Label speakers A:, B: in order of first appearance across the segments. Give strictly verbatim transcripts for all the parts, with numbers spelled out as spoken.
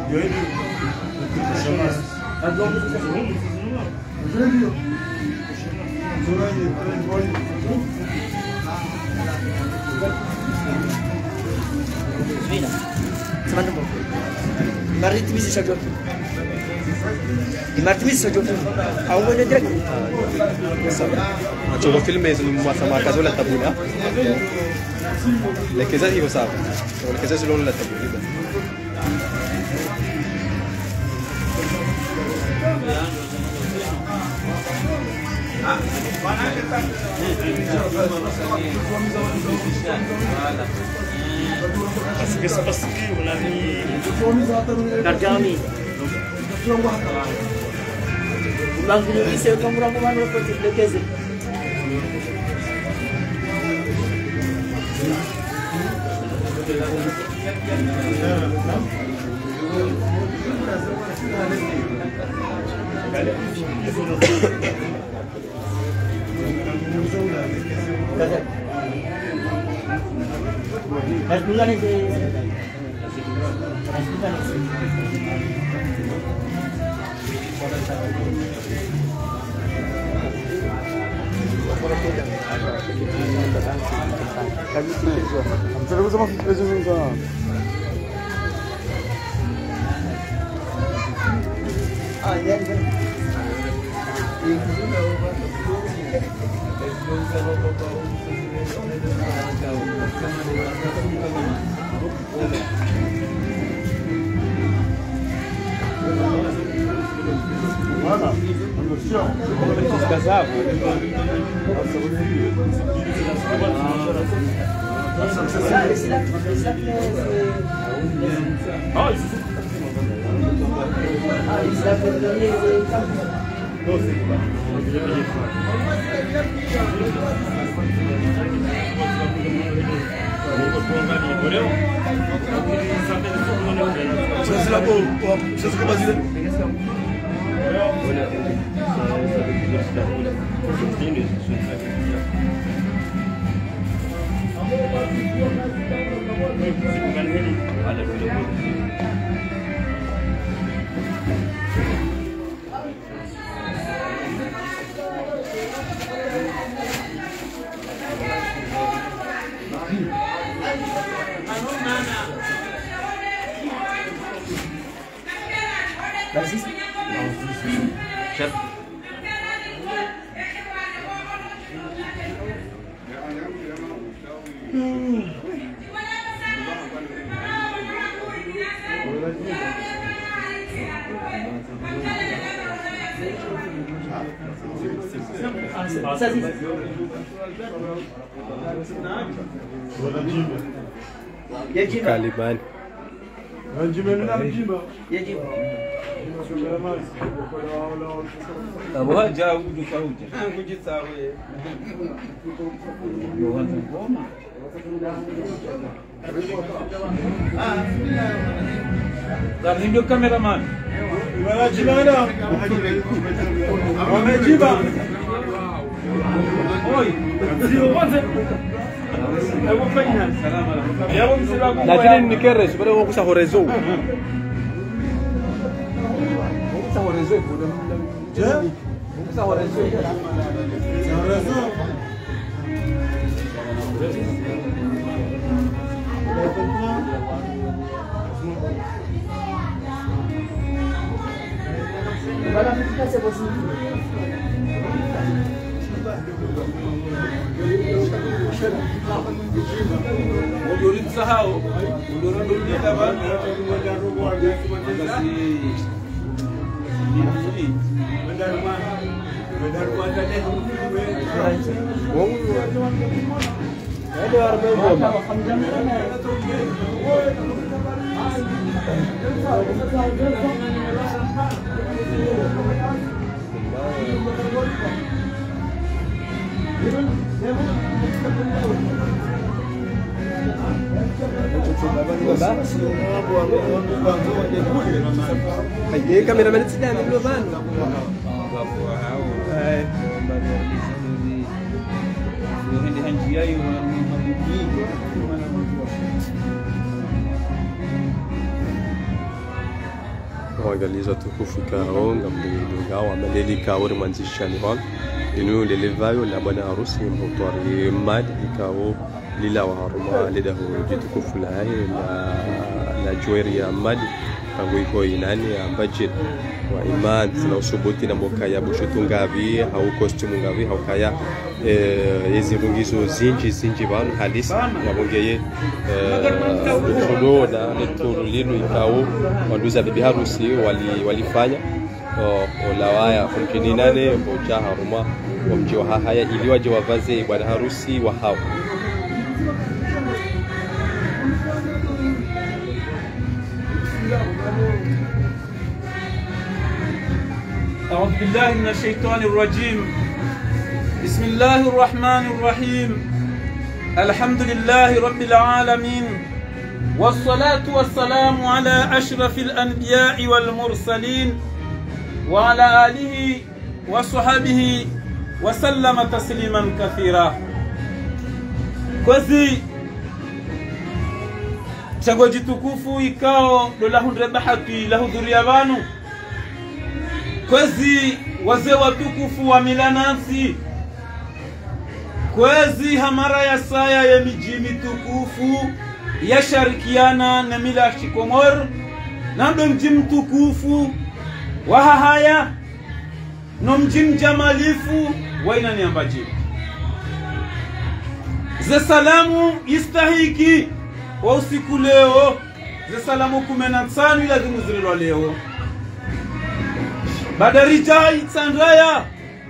A: Svina. Semangat mau. Mari itu bisa saja. Mari itu bisa saja. Aku boleh direct.
B: Coba film itu sama kasus lah tabula. Lekeza hiyo sawa. Lekeza silo la tabula.
C: Pasiki pasiki ulani
A: Karjani. Ulang dulu bisa kamu orang mana pun lekeza. Mas bulan ini. Mas bulan ini.
D: Terus sama presiden kan.
A: Ah, ya, ya.
D: Mana?
B: Casava.
C: Ah, isso.
A: Ah, isso é verdade.
D: Você lá por, você fica vazio.
A: Basis.
B: Chef.
A: Basis. يجب
B: Caliban.
D: هنجيب لنا نجيبها.
A: يجب
E: Abo jauh di kauja. Aku je tahu. Yohan Goma. Ah, dan hidup kameraman.
D: Mana jimana? Mana jiba?
E: Oi, sio kwanza. Hebu fanya. Salama. Yabo msibabu.
B: Lakini nikere sibere wo kusa horezo. Kusa horezo kuna.
D: Je?
B: Kusa horezo.
D: Horezo.
A: Para ficar se você
E: Udurit sahau. Udurit dulu kita bang. Makasih. Ini.
D: Benda rumah. Benda rumah tadi.
B: Ada arba goma. Hai, kameraman itu sedang dulu bang. Hai.
E: Hindi hanjia yung mabuti.
B: kuangaliza tukufu kao ngamdunga wa maleli kao manzishani hon inu lelevayo la bwana harusi mhutari mad kao lila wa haruma ledahu jitukufu la la la jueria mad tangu iko inani ya budget wa iman na usubuti na mokaya bushutungavi au costume ngavi au kaya yezirungizo zinji zinji banu halisi ya bongeye solo na letoro lino ikao wanduza bibi harusi wali walifanya olawaya mjini nane boja haruma mji wa haya ili waje wavaze bwana harusi wa hao.
E: أعوذ بالله من الشيطان الرجيم. بسم الله الرحمن الرحيم. الحمد لله رب العالمين، والصلاة والسلام على أشرف الأنبياء والمرسلين وعلى آله وصحبه وسلم تسليما كثيرا. كوزي chango jitukufu ikao dola hundre bahati la hudhuria banu kwezi wazee watukufu wa milanansi kwezi hamara ya saya ya mijimi tukufu yasharikiana na mila Komor na ndo mji mtukufu wa haya no mji mjamalifu wa inani ambaji ze salamu istahiki wa usiku leo ze salamu kumena tsanu ila zimuzirilo leo badarijai tsandraya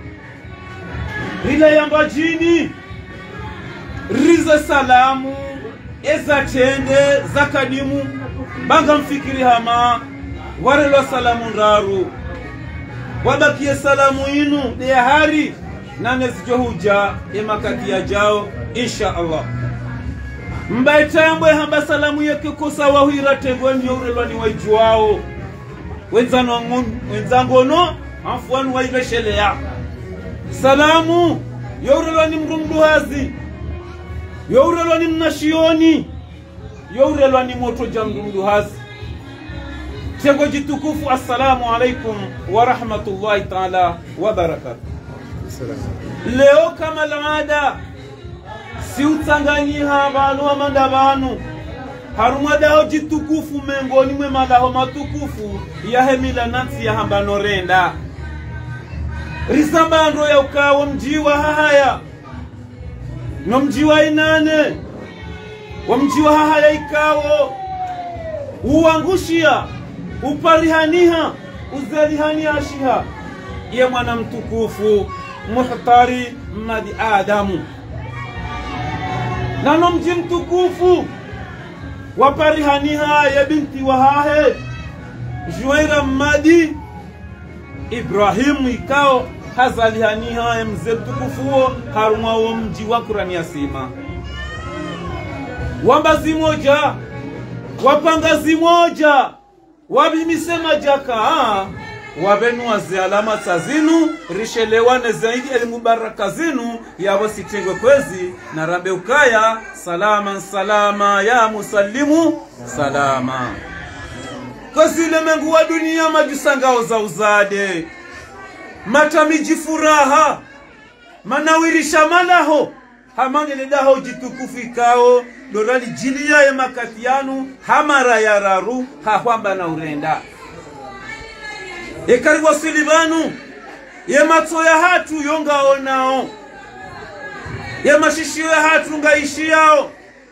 E: rila yambajini rize salamu eza chende zakadimu banga mfikiri hama warelo salamu ndaru wabakie salamu inu de hari nane zijohuja emakati ya jao insha Allah. Mbaitambwe hamba salamu yake kosa wahira tengwe nyorelwa ni waijuao wenzano wenzangono afuanu waibeshelea salamu yorelwa ni mrumduhazi yorelwa ni mnashioni yorelwa ni moto jamrumduhazi tengo jitukufu. Assalamu alaikum wa rahmatullahi ta'ala wa barakatuh. Leo kama laada si utanganyiha banu wa mandabanu harumadaho jitukufu mengoni mwe madaho matukufu ya hemila nansi ya hambano renda risambando ya ukawo mjiwa haya no mjiwa inane wa mjiwa haya ikawo uangushia uparihaniha uzalihania shiha ye mwana mtukufu muhtari madi Adamu nano mji mtukufu waparihaniha ya binti wahahe Juwaira madi Ibrahimu ikao hazalihaniha ya mze mtukufuo harumwa wa mji wa Kurani ya sima wambazi moja wapangazi moja wabimisema jaka wabenu wazi alama sazinu rishelewane zaidi elimu baraka zinu yabo sitengwe kwezi na rambe ukaya salama salama ya musallimu salama kwezi lemengu wa dunia majusangao za uzade matamiji furaha manawirisha malaho hamangele daho jitukufikao dorali jilia ya makatianu hamara ya raru hahwamba na urenda ekari wasilibanu ye matso ya hatu yongao nao ye mashishio ya hatu ngaishi yao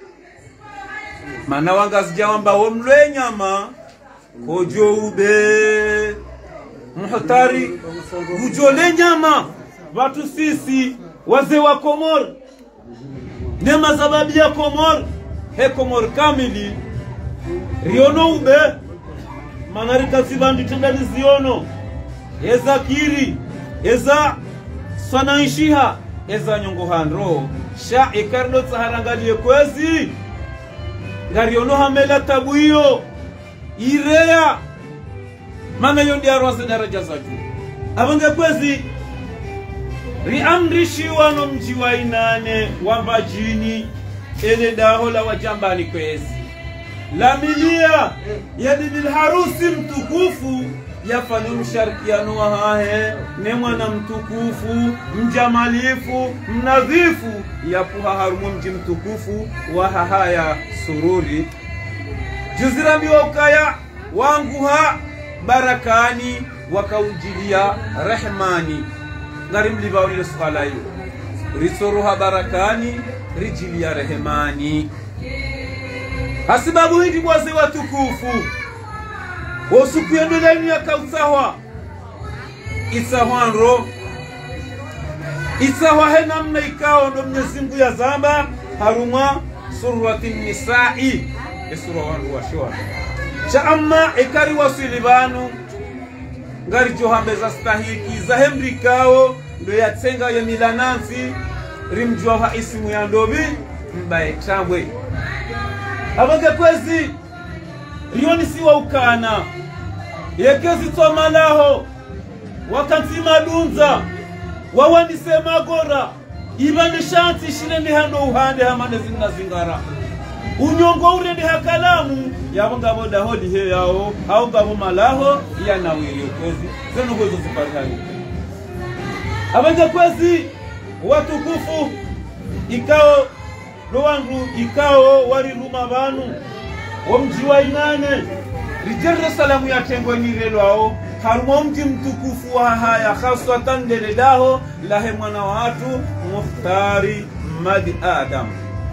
E: mana wangazijawamba womlwe nyama kojo ube muhtari ujole nyama watu sisi wazee wa Komor nema sababi ya Komor he Komor kamili riono ube manarika sibandi tendani ziono eza kiri eza sanaishiha eza nyongo handro sha ekarlo tsaharangalie kwezi ngariono hamela tabuyo irea mana yondi arwase daraja za juu abange kwezi riamrishi wano mjiwa inane wambajini ele dahola wajambani kwezi la milia ya bibi harusi mtukufu yafanya msharikiano wa hahe ne mwana mtukufu mjamalifu mnadhifu yapuha harumu mji mtukufu wa hahaya sururi juzirambi wa ukaya wanguha barakani wakaujilia rehmani ngarimlibaulile sukalayo risoruha barakani rijilia rehmani hasibabu hindi bwaze watukufu wosuku yendoleni ya kausahwa isahwanro isahwa he namna ikao ndo Mwenyezi Mungu ya zamba harumwa surati nisai esura wangu washwa cha amma ikari wasilibanu ngari johambeza stahiki za hemrikao ndo yatsenga ya milanansi rimjwa ha isimu ya ndobi mbaye tambwe abanga kwezi rioni siwa ukana yekezi tomalaho wakati madunza wawandise magora ibande shanti shirende hando uhande hamane zinna zingara unyongo urende hakalamu yabanga boda hodi he yao au ngabo malaho ya nawiri kwezi zeno kwezo zipatani abanga kwezi watukufu ikao Luwangu ikao wari luma banu wamjiwa inane rijerre salamu ya tengwe nirelo ao harumo mji mtukufu wa haya khaswatan deledaho lahe mwana watu Mukhtari Madi Adam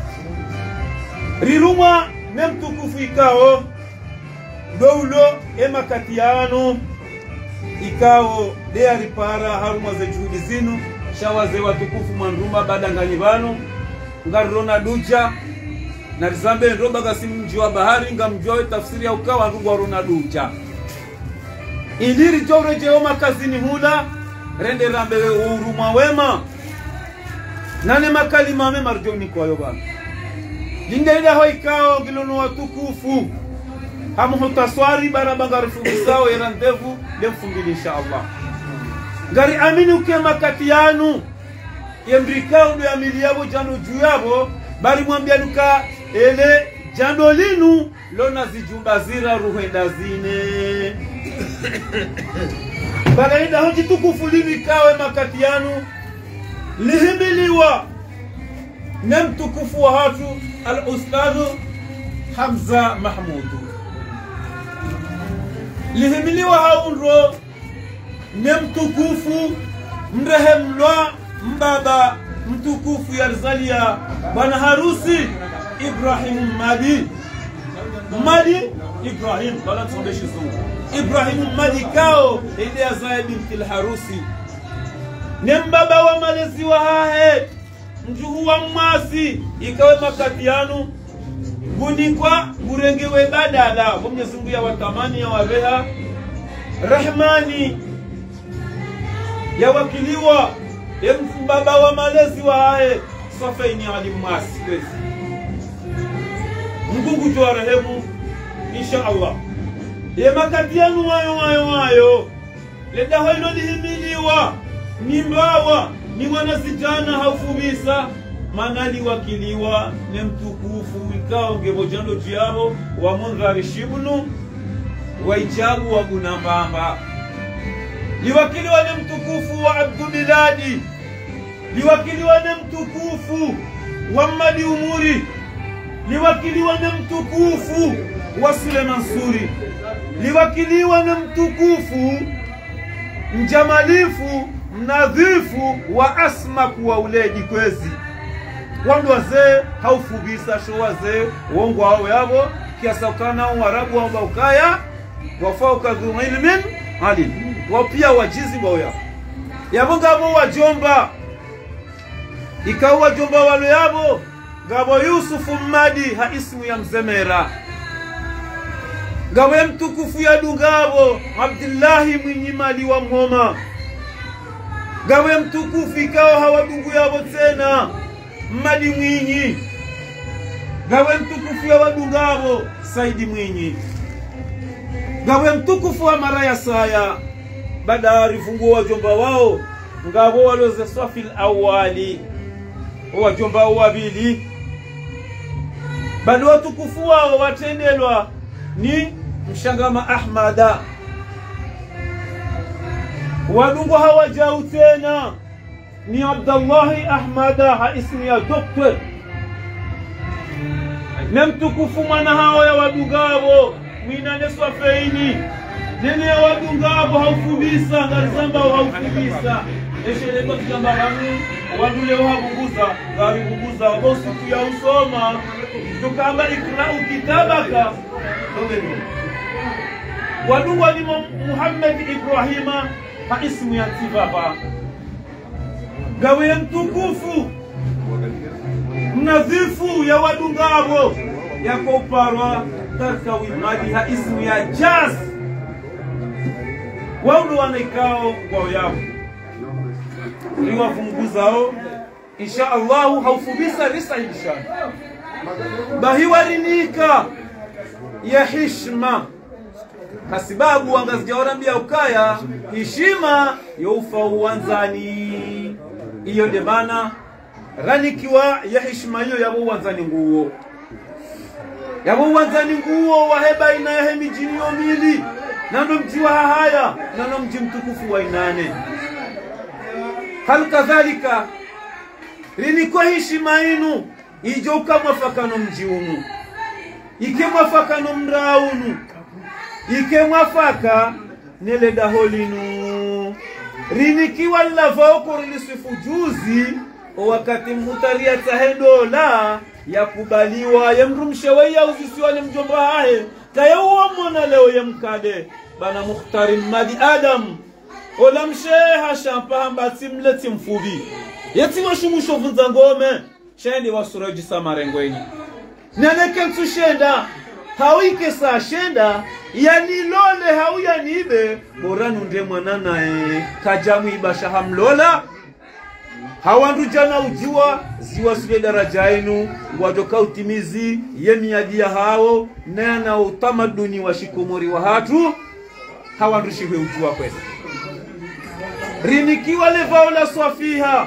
E: riruma ne mtukufu ikao doulo ema katiano ikao dea ripara haruma ze juhudi zinu shawaze watukufu mandumba badangani banu ngarona duja na rizambe nroba gasimu mji wa bahari ngamjua tafsiri ya ukawa ngwa rona duja iliri jore jeoma kazini hula rende rambe uruma wema nane makalima me marjoni kwa yoba lingaida hoikao gilono watukufu hamu taswari barabanga rifubisao yarandevu lemfumbili inshallah ngari amini ukema katianu yemrikao ndo yamiliabo jano juyabo bali mwambia nuka ele jano linu lona zijumba zira ruhenda zine bagaida hoji tukufu limikawe makatianu lihimiliwa nem tukufu wa hatu al-ustadhu Hamza Mahmudu lihimiliwa haunro nem tukufu mrehemlwa mbaba mtukufu ya rizalia bwana harusi Ibrahim Madi Madi Ibrahim bala tusomeshe sungu Ibrahim Madi kao ile azaye binti al-harusi ni mbaba wa malezi wa hahe mjuhu wa mwasi ikawe makatianu gunikwa gurengewe badala Mwenyezi Mungu ya watamani ya wabeha Rahmani ya wakiliwa mbaba wa malezi wa hae Safaini alimwasi kwezi Mungu jua rehemu insha Allah ye makatianu wayo wayo wayo leda hoilo lihimiliwa ni mbawa ni wanasitana haufubisa manali wakiliwa ne mtukufu ikao ngebojando jiabo wa Mundhari Shibnu wa ijabu wa gunambamba liwakiliwa ne mtukufu wa Abduliladi liwakiliwa ne mtukufu wa Madi Umuri liwakiliwa ne mtukufu wa Sule Mansuri liwakiliwa ne mtukufu mjamalifu mnadhifu wa asma kuwa uledi kwezi wandu wazee haufubisa sho wazee uongo hao yabo kiasa ukana warabu wa ukaya wafauka dhu ilmin alim wapia wajizi boya yabo ngabo wajomba ikawa wajomba walo yabo ngabo Yusufu Madi ha ismu ya mzemera ngabo ya mtukufu ya dungabo Abdullahi mwinyi mali wa mhoma ngabo ya mtukufu ikawa hawadungu yabo tena Madi mwinyi ngabo ya mtukufu ya wadungabo Saidi mwinyi ngabo ya mtukufu wa Maraya Saya badari funguo wajomba wao ngabo waloze Safil awali wajomba wabili bado watukufu wao watendelwa ni Mshangama Ahmada. Wadungu hawajau tena ni Abdullahi Ahmada ha ismi ya doktor. Na mtukufu mwana hao ya wadungabo mwinane swafeini nene ya wadungabo haufubisa ngarizamba haufubisa esheleko tujamba hamu wadule wahabunguza garibunguza wabosi kuya usoma tukamba ikra'u kitabaka wadungu walimo Muhammad Ibrahima ha ismu ya tibaba gawe mtukufu mnadhifu ya wadungabo yako uparwa katika wimadi ha ismu ya Jaz waudu wanaikao kwa yao liwafunguzao insha Allahu haufubisa risa insha bahiwarinika ya hishma kasibabu wangazijawarambia ukaya hishima yaufa uwanzani iyo demana ranikiwa ya hishma hiyo yabo uwanzani nguo yabo uwanzani nguo waheba ina ya hemijini yomili nando mji wa haya nando mji mtukufu wa inane hal kadhalika rinikuwa hishima inu ijo ukamwafakano mji unu ike mwafakano mraunu ike mwafaka nele daholinu rinikiwa lavauko rilisufu juzi wakati mutaria tahendola ya kubaliwa ya mrumshewe ya uzisiwa ni mjomba hae kaya uwa mwana leo ya mkade bana Mukhtari Madi Adam ola msheha shampa hamba timleti mfubi yeti washumusho vunza ngome shendi wasuraji samarengweni neneke mtu shenda hawike saa shenda yani lole hau ya nibe boranu nde mwanana e kajamu ibasha hamlola hawandu jana ujiwa ziwa sule daraja inu wadoka utimizi yemiadi ya hao na utamaduni wa shikomori wa hatu hawandu shiwe ujiwa kwesa rinikiwa levao la swafiha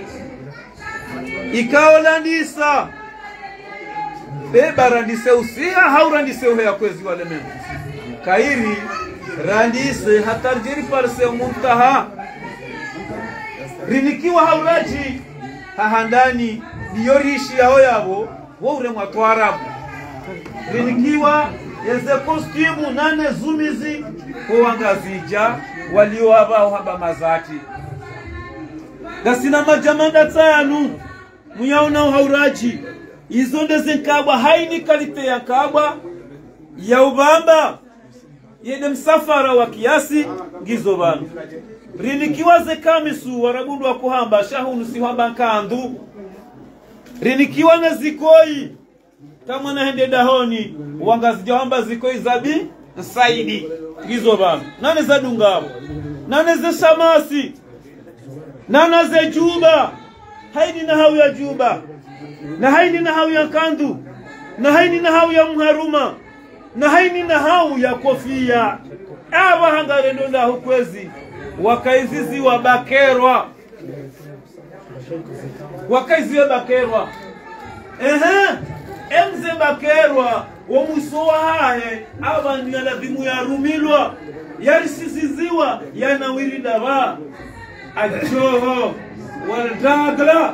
E: ikaola nisa beba randise usiha hau randise uheya kwezi wale memu kairi randise hatarjiri parse muntaha rinikiwa hauraji hahandani niyorishi yao yabo waure mwatu Arabu rinikiwa yeze kostimu nane zumizi kuwangazija walio haba haba mazati gasina majamanda tanu muyaona hauraji izonde zinkabwa haini kalite ya kabwa ya ubamba yede msafara wa kiasi gizo banu rinikiwa ze kamisu waragundu wa kuhamba shahunu siwamba nkandu rinikiwa na zikoi kama na hende dahoni wangazijawamba zikoi zabi nsaidi gizo banu nane za dungabo nane ze shamasi nane ze juba haini na hau ya juba na haini na hau ya kandu na haini na hau ya mharuma na haini na hau ya kofia aba hangarendo nda hukwezi wakaizizi wa bakerwa wakaizi wa bakerwa ehe emze bakerwa wa musowa hahe aba niyalazimu ya rumilwa yarisiziziwa ya nawiri daba ajoho waldagla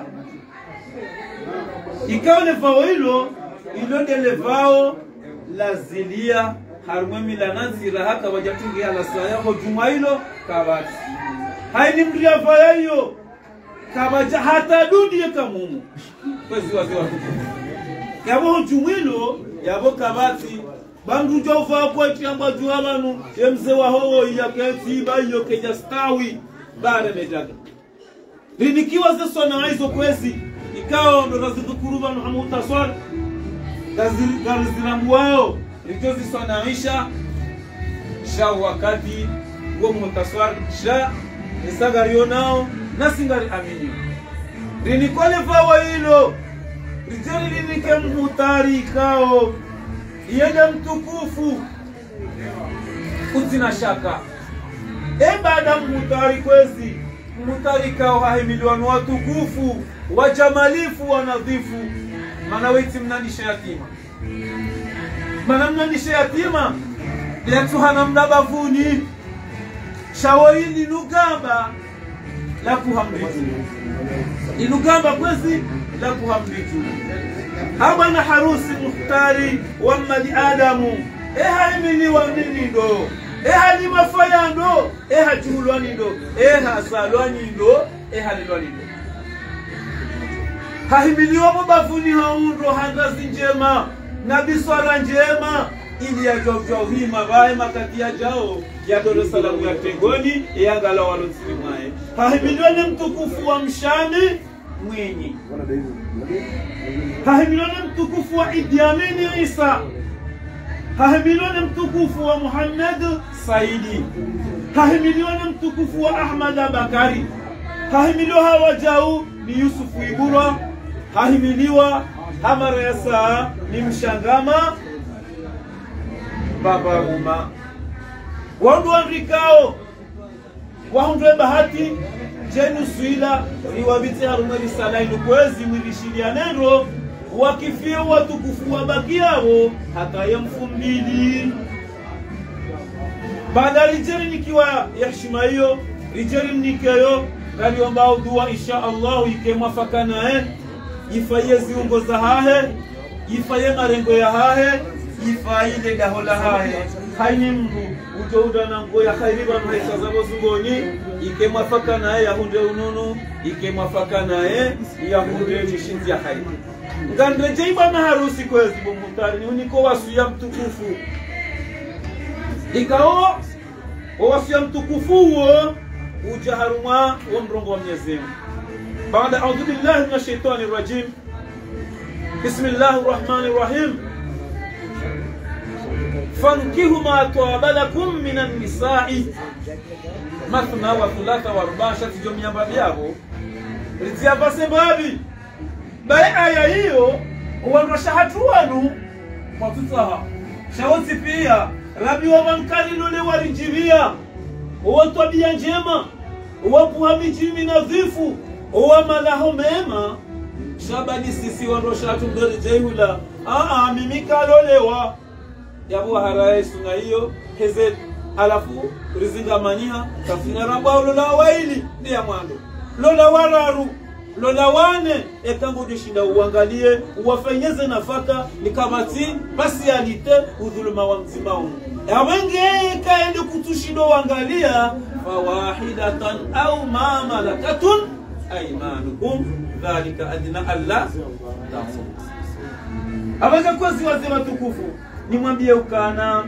E: ikawa levao hilo ilo de levao lazilia harumemi la nanzira haka wajatungi ala sayako juma hilo kabati haini mria vaya hiyo kabaja hata dudi ya kamumu kwezi wazi watu yabo jumwilo yabo kabati bandu jofa kwa tiamba juhalanu emze wa hoho ya keti bayo keja stawi bare mejaga rinikiwa ze sona hizo kwezi ikawa ndo nazidhukuru banu hamutaswar gazirambu wao lijozi sonaisha sha wakati wa mutaswar sha isagariyo nao nasingari amini rinikole fawa hilo rijali rinike mutari kao yende mtukufu kutina shaka e baada mutari kwezi mutari kao hahimiliwa watukufu wajamalifu wanadhifu mana weti mnani shayatima Manamna nishe yatima letu hanamna bavuni shawari linugamba la kuhamritu linugamba kwezi la kuhamritu abana harusi muhtari wa mali adamu eha imini wa ninindo eha ni mafayando eha chulwanindo eha salwanindo eha lilwanindo hahimiliwa mabavuni haundo hangazi njema na biswara njema ili ya jauja uhima bae makati ya jao ya Dar es Salaam ya Tengoni ya ngala walonsini mwae hahimiliwa ni mtukufu wa Mshami Mwinyi hahimiliwa ni mtukufu wa Idi Amin Isa hahimiliwa ni mtukufu wa Muhammad Saidi hahimiliwa ni mtukufu wa Ahmad Bakari hahimiliwa hawa jau ni Yusufu Ibura hahimiliwa hamara ya saa ni Mshangama Baba Uma wandu andikao wahundwe bahati jenu suila riwabiti harumari sala inukwezi mwilishilia nero wakifia watukufu wabakiao hata ya mfumbili baada rijeri nikiwa ya heshima hiyo rijeri mnikeyo naliomba udua insha Allah ikemwafaka nae ifaye ziungo za hahe ifaye marengo ya hahe ifaile dahola hahe haini mndu ujouda na ngo ya khairiba maisha zabo zugoni ikemwafaka nae yahunde ununu ikemwafaka nae yahunde mishinzi ya khairi ngandreje ibana harusi kwezi bomutari ni uniko wasu ya mtukufu ikao wasu ya mtukufu huo ujaharuma wa mrongo wa Mwenyezi Mungu. Baada a'udhu billahi minash shaitani rajim. Bismillahir rahmanir rahim. Fankihu ma tawabalakum minan nisa'i mathna wa thulatha wa ruba' shati jomia babiabo rizia basebabi bai aya hiyo uondosha hatuanu mwatutaha shawzi pia rabi wa mankali lole warijibia uwa tabia njema uwa puhamijimi nadhifu uwa malaho mema shabani sisi wandosha hatundori jehula aa mimika lolewa yabu haraye suna hiyo heze alafu rizinga maniha tafina rambao lola waili ndiya mwando lola wararu lola wane ekango jishinda uangalie uwafanyeze nafaka nikamati basi alite udhuluma wa mzima ungu ya wenge kaende kutushindo uangalia fawahidatan au ma malakatun aymanukum dhalika adina Allah ta'ala abaka kwazi wazima tukufu nimwambie ukana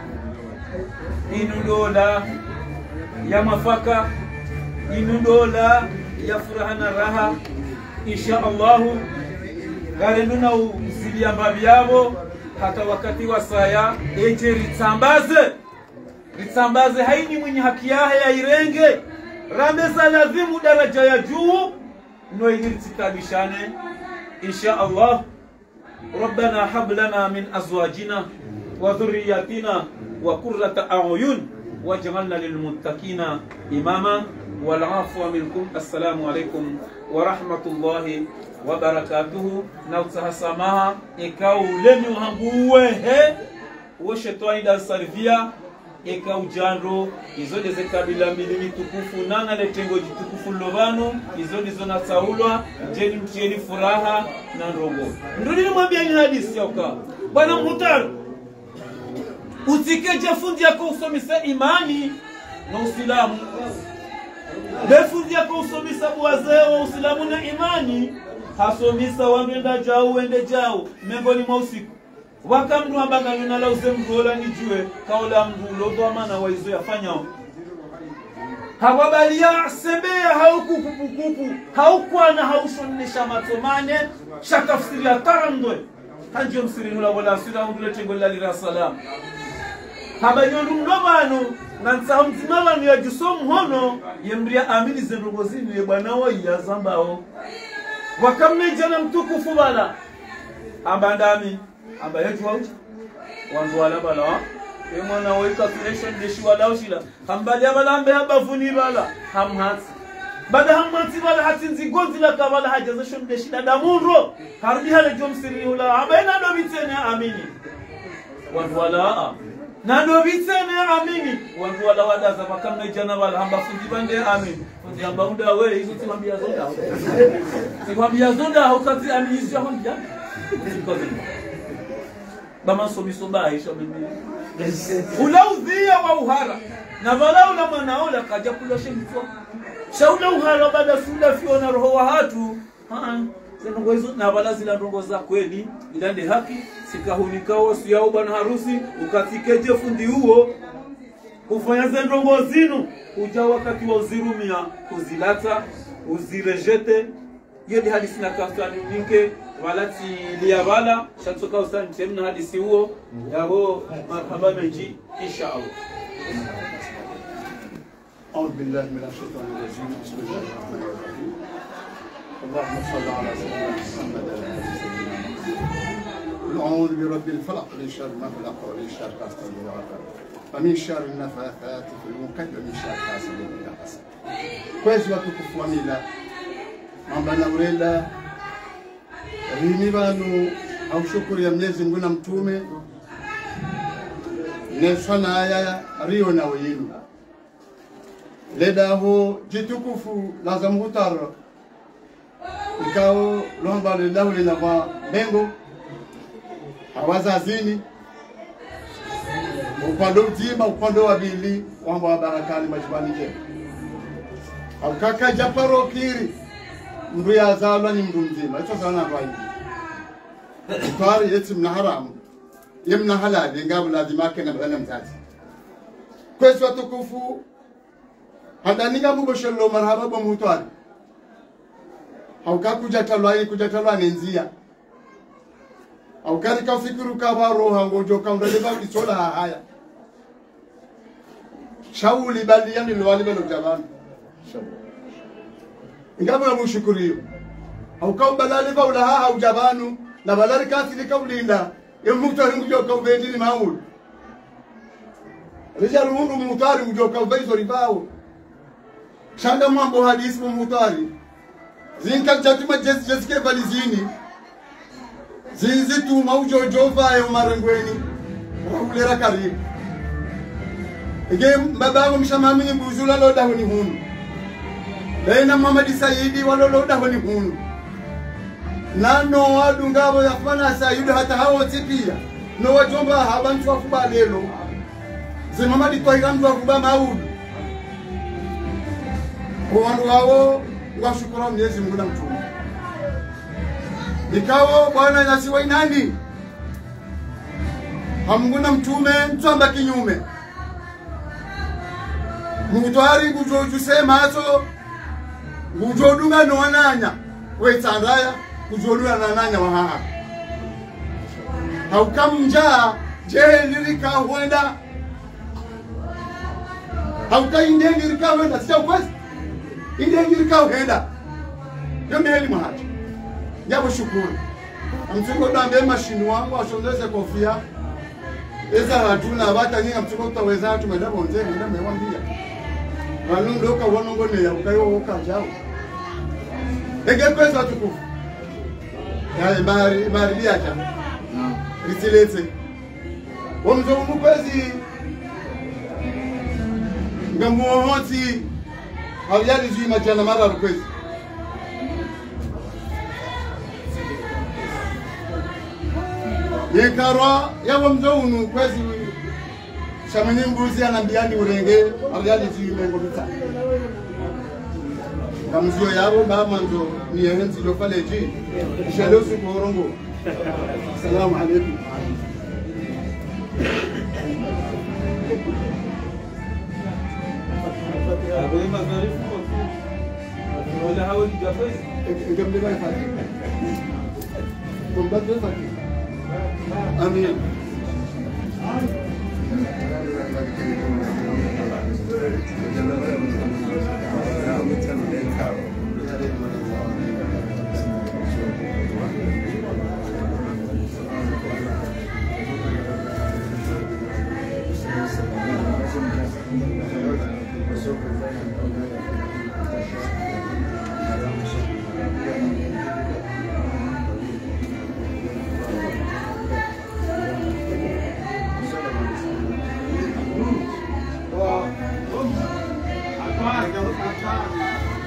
E: inudola ya mafaka inudola ya furaha na raha insha Allah galenduna usilia mbabyabo hata wakati wa saya eje ritambaze ritambaze haini mwenye haki yahe ya irenge rameza lazimu daraja ya juu no ilitsitabishane insha Allah. ربنا هب لنا من ازواجنا وذرياتنا وقرة اعين واجعلنا للمتقين اماما والعفو منكم. السلام عليكم ورحمة الله وبركاته. نوتها سماها ikau lemi hanguwehe woshetwa ida servia ikau jando izo deze kabila mbili tukufu nana letengo jitukufu lovano izo ndizo na saulwa jeni mtieni furaha na ndogo nduri nimwambia ni hadithi yauka bwana Mutaru utikeje fundi yako usomisa imani na Uislamu lefundi yako usomisa wazee wa Uislamu na imani hasomisa wandenda jao wende jao mengoni mwa usiku wakamdu habanga yunala uzemgola nijue kaola mdu lodo amana waizo yafanyao hawabalia sebea hauku kupukupu haukwana haushonisha matomane shakafsiria tarandwe hanjo msirinula wala sira undule tengola lira salam habayondu mdomano nansa mzimala ni yajusomu hono yemria amini zendogozini ye bwana wa yazambao wakameja na mtukufu bala ambandami amba yetu wauti wandu wala bala e mwana wa calculation deshi wala ushila hambali abala ambe abavuni bala hamhats bada hamati wala hatinzi gozi la kavala hajaza shonde shida damunro harbi hale jomsiri hula abaina ndo bitene amini wandu wala na ndo bitene amini wandu wala wada za makamna jana wala hamba fundi bande amini fundi hamba unda we hizo timambia zonda timambia zonda hokati amini ya honja bama somi soba aisha bibi ulaudhia wa uhara na wala ula manaola kaja kula shemtwa shaula uhara bada sunda fiona roho wa hatu ha zenongo hizo na wala zila ndongo za kweli ndande haki sikahunikao siyao bwana harusi ukatikeje fundi huo ufanya zendongo zinu uja wakati wa uzirumia kuzilata uzirejete yedi hadisi na kafani ninke walati liyavala shantoka usani temna hadisi huo yao marhaba meji inshallah.
F: أعوذ بالله من الشيطان الرجيم بسم الله الرحمن الرحيم اللهم صل على سيدنا محمد قل أعوذ برب الفلق من شر ما خلق ومن شر غاسق إذا وقب ومن شر النفاثات في العقد ومن شر حاسد إذا حسد. كويس watukufu wa mila mambo na urela rini banu au shukuru ya Mwenyezi Mungu na mtume nesana aya rio na wenu ledaho jitukufu lazam hutar ikao lomba ledaho lina kwa bengo awazazini upande mzima upande wa bili wamba wa barakani majibani je au kaka japaro kiri mndu ya zalwa ni mndu mzima hicho sana kwa hivi twari yetu mna haramu yemna halali ngabu lazima kana bana mzazi kwesi watukufu hadaninga muboshello marhaba ba mutwari hauka kuja talwai kuja talwani nzia au kari ka fikiru ka baro hango joka ndale ba bisola haya shauli bali yani lwali belo jabani ngabu ya mushukuriyo au ka balale ba ulaha au jabanu na balale ka tilika ulinda yemutwari mujoka ubedini maul rijal mundu mutwari mujoka ubezo ribao shanda mambo hadisi mutwari zinka jatima jesi jeske valizini zinzi tu maujo jova ya marengweni raulera karibu ege babangu mshamami mbuzula loda honi hunu baina Muhammad Saidi walo loda honi hunu nano wadu ngabo yafana Saidi hata hao tipia no wajomba habantu wafuba lelo zi Muhammad toigamdu wafuba maudu wandu wao washukuru Mwenyezi Mungu na mtume nikawo bwana nasiwa inani hamnguna mtume mtamba kinyume mutwari gujoju sema aso gujodunga no wananya we tandaya gujodunga nananya waha au kamja je nilika huenda au kainde nilika huenda sio kwesi inde nilika huenda yo meli mahaji Yabo shukuru. Mtuko dambe mashini wangu ashondeze kofia. Eza hatuna bata nyinga mtuko utaweza tumenda bonze nenda mewambia. Wanundo ka wonongo ne ya ukayo woka jao. Ege pesa tukufu. Ya mari mari biacha. Naam. Ritilete. Womzo mkwezi. Ngamuhoti. Hawajali juu majana mara rukwezi. Yekarwa yawo mzounu kwezi shamani mbuzi anambiani urenge alyali zimengo bita kamzio yabo bama ndo ni yenzi lo pale ji shalo su korongo assalamu alaykum
E: aboi magarifu wala hawali jafai
F: ngambe ba fati kumba ba fati Amin.
E: Atwar.